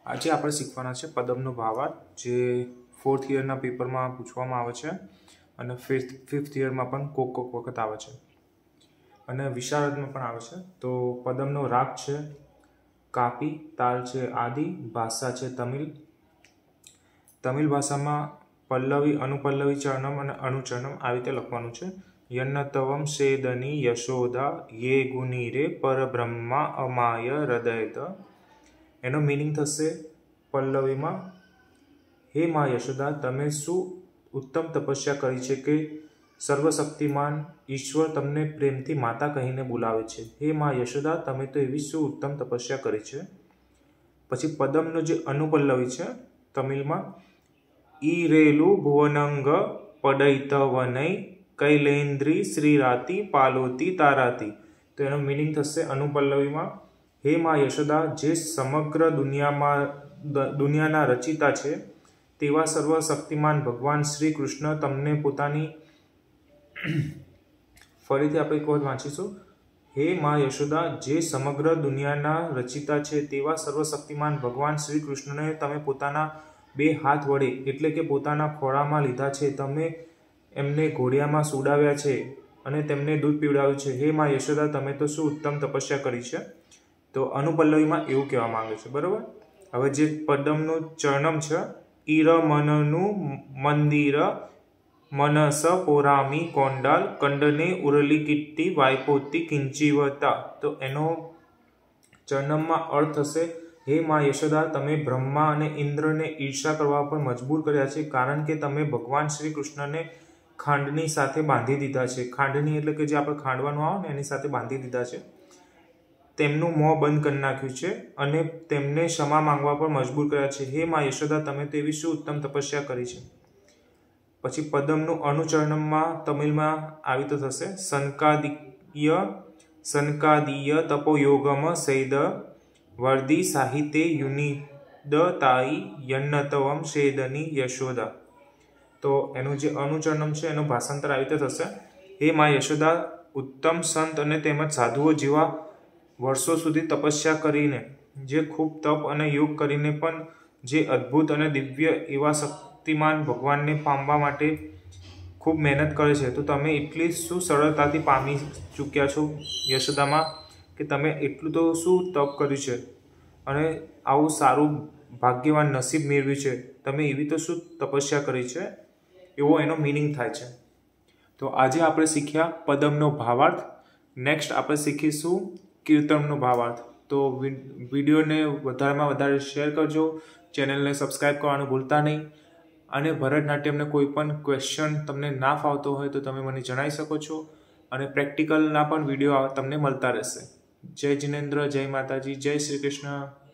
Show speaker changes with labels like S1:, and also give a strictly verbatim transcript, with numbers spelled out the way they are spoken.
S1: આજે આપણે શીખવાના છે પદમનો ભાવાર્થ, જે ફોર્થ યરના પેપરમાં પૂછવામાં આવે છે અને ફિફ્થ ફિફ્થ યરમાં પણ કોક કોક વખત આવે છે અને વિશારદમાં પણ આવે છે. તો પદમનો રાગ છે કાપી, તાલ છે આદિ, ભાષા છે તમિલ. તમિલ ભાષામાં પલ્લવી, અનુપલ્લવી ચરણમ અને અનુચરણમ આવી રીતે લખવાનું છે. યન્નતવમ સેદની યશોદા યે ગુની રે પરબ્રહ્મા અમાય હૃદયત. એનો મિનિંગ થશે પલ્લવીમાં, હે મા યશોદા, તમે શું ઉત્તમ તપસ્યા કરી છે કે સર્વશક્તિમાન ઈશ્વર તમને પ્રેમથી માતા કહીને બોલાવે છે. હે મા યશોદા, તમે તો એવી શું ઉત્તમ તપસ્યા કરી છે. પછી પદમનો જે અનુપલ્લવી છે તમિલમાં, ઈરેલું ભુવનંગ પડૈતવનૈ કૈલેન્દ્રી શ્રીરાતી પાલોતી તારાતી. તો એનો મિનિંગ થશે અનુપલ્લવીમાં, હે મા યશોદા, જે સમગ્ર દુનિયામાં દુનિયાના રચિતા છે તેવા સર્વશક્તિમાન ભગવાન શ્રી કૃષ્ણ તમને પોતાની ફરીથી આપણે એક વખત વાંચીશું. હે મા યશોદા, જે સમગ્ર દુનિયાના રચિતા છે તેવા સર્વશક્તિમાન ભગવાન શ્રી કૃષ્ણને તમે પોતાના બે હાથ વડે એટલે કે પોતાના ખોળામાં લીધા છે. તમે એમને ઘોડિયામાં સુડાવ્યા છે અને તેમને દૂધ પીવડાવ્યું છે. હે મા યશોદા, તમે તો શું ઉત્તમ તપસ્યા કરી છે. તો અનુપલ્લવીમાં એવું કહેવા માંગે છે. બરાબર. હવે જે પદમનું ચરણમ છે, ઈર મનનું મંદિર મનસ પોરામી કોંડાલ કંડને ઉરલી કિટ્ટી વાયપોતી કિંચીવતા. તો એનો ચરણમમાં અર્થ થશે, હે મા યશોદા, તમે બ્રહ્મા અને ઇન્દ્રને ઈર્ષા કરવા પર મજબૂર કર્યા છે, કારણ કે તમે ભગવાન શ્રી કૃષ્ણને ખાંડની સાથે બાંધી દીધા છે. ખાંડની એટલે કે જે આપણે ખાંડવાનું આવે ને એની સાથે બાંધી દીધા છે. તેમનું મોં બંધ કરી નાખ્યું છે અને તેમને ક્ષમા માંગવા પર મજબૂર કર્યા છે. હે મા યશોદા, તમે તો એવી શું ઉત્તમ તપસ્યા કરી છે. પછી પદમનું અનુચરણમાં તમિલમાં આવી તો થશે, સંકાદીય સંકાદીય તપોયોગમ સૈદ વર્દી સાહિત્ય યુનિદ તાઈ યન્નતવમ શેદની યશોદા. તો એનું જે અનુચરણમ છે એનું ભાષાંતર આવી રીતે થશે, હે મા યશોદા, ઉત્તમ સંત અને તેમજ સાધુઓ જેવા વર્ષો સુધી તપસ્યા કરીને, જે ખૂબ તપ અને યોગ કરીને પણ જે અદ્ભુત અને દિવ્ય એવા શક્તિમાન ભગવાનને પામવા માટે ખૂબ મહેનત કરે છે, તો તમે એટલી શું સરળતાથી પામી ચૂક્યા છો યશોદામાં, કે તમે એટલું તો શું તપ કર્યું છે અને આવું સારું ભાગ્યવાન નસીબ મેળવ્યું છે. તમે એવી તો શું તપસ્યા કરી છે, એવો એનો મિનિંગ થાય છે. તો આજે આપણે શીખ્યા પદમનો ભાવાર્થ. નેક્સ્ટ આપણે શીખીશું કીર્તનનો ભાવાર્થ. તો વિડીયોને વધારેમાં વધારે શેર કરજો, ચેનલને સબસ્ક્રાઈબ કરવાનું ભૂલતા નહીં. અને ભરતનાટ્યમને કોઈ પણ ક્વેશ્ચન તમને ના ફાવતો હોય તો તમે મને જણાવી શકો છો. અને પ્રેક્ટિકલના પણ વિડીયો તમને મળતા રહેશે. જય જિનેન્દ્ર, જય માતાજી, જય શ્રી કૃષ્ણ.